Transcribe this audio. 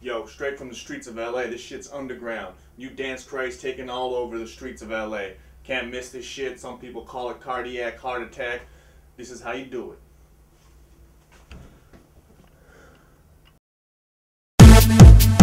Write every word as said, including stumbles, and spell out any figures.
Yo, straight from the streets of L A, this shit's underground. New dance craze taking all over the streets of L A. Can't miss this shit. Some people call it cardiac, heart attack. This is how you do it.